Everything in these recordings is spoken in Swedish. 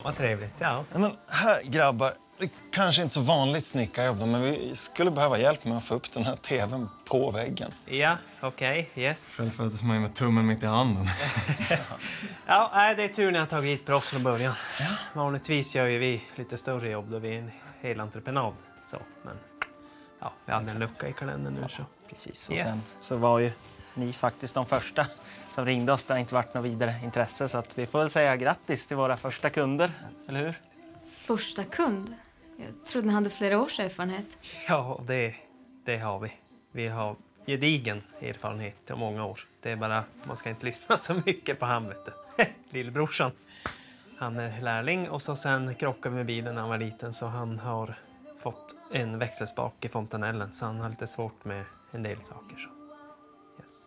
Vad trevligt, ja. Men här, grabbar, det är kanske inte så vanligt snickarjobb, men vi skulle behöva hjälp med att få upp den här tvn på väggen. Ja, okej, yes. Själv föddes man ju med tummen mitt i handen. Ja, nej, det är tur ni har tagit hit proffs från början. Ja. Vanligtvis gör ju vi lite större jobb då vi är en hel entreprenad. Så, men ja, vi hade en lucka i kalendern nu så. Precis, och sen så var ju ni faktiskt de första som ringde oss. Det har inte varit något vidare intresse, så att vi får väl säga grattis till våra första kunder, eller hur? Första kund? Jag trodde ni hade flera års erfarenhet. Ja, det har vi. Vi har gedigen erfarenhet och många år. Det är bara, man ska inte lyssna så mycket på han, vet du. Lillbrorsan. Han är lärling och så sen krockade vi med bilen när han var liten, så han har fått en växelspak i fontanellen, så han har lite svårt med en del saker. Så. Yes.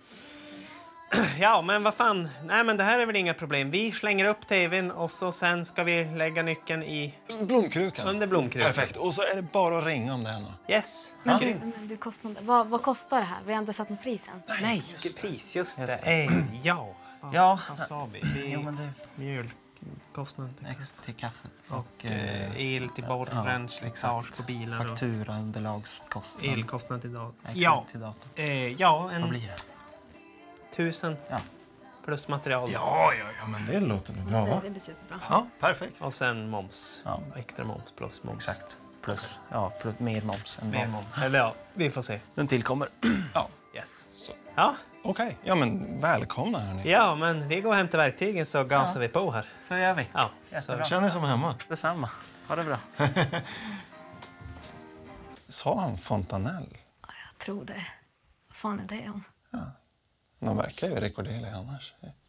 Ja, men vad fan. Nej, men det här är väl inga problem. Vi slänger upp tvn och så sen ska vi lägga nyckeln i... Blomkrukan. Under blomkrukan. Perfekt. Och så är det bara att ringa om det är något. Yes. Men du kostnader. Vad kostar det här? Vi har inte satt något pris än. Nej, vilket pris. Just det. Ja. Ja. Vad sa vi? Jo, men det... Mjölkostnad till kaffet. och el till borren, slitage på bilar. Faktura, underlagskostnad. Elkostnad till datorn. Ja. Till datorn. Ja, Vad blir det? 1000 plus material. Ja, men det låter bra, va? Det blir superbra. Ja, perfekt. Och sen moms. Ja. Extra moms plus moms. Exakt. Plus mer moms än mer moms. Eller ja, vi får se. Den tillkommer. Ja. Yes. Så. Ja. Okej, ja men välkomna hörni. Ja, men vi går och hämtar verktygen så gasar vi på här. Så gör vi. Ja, så. Känner som hemma. Detsamma. Ha det bra. Sa han fontanell? Ja, jag tror det. Vad fan är det om? Ja. De verkar ju rekorderliga annars.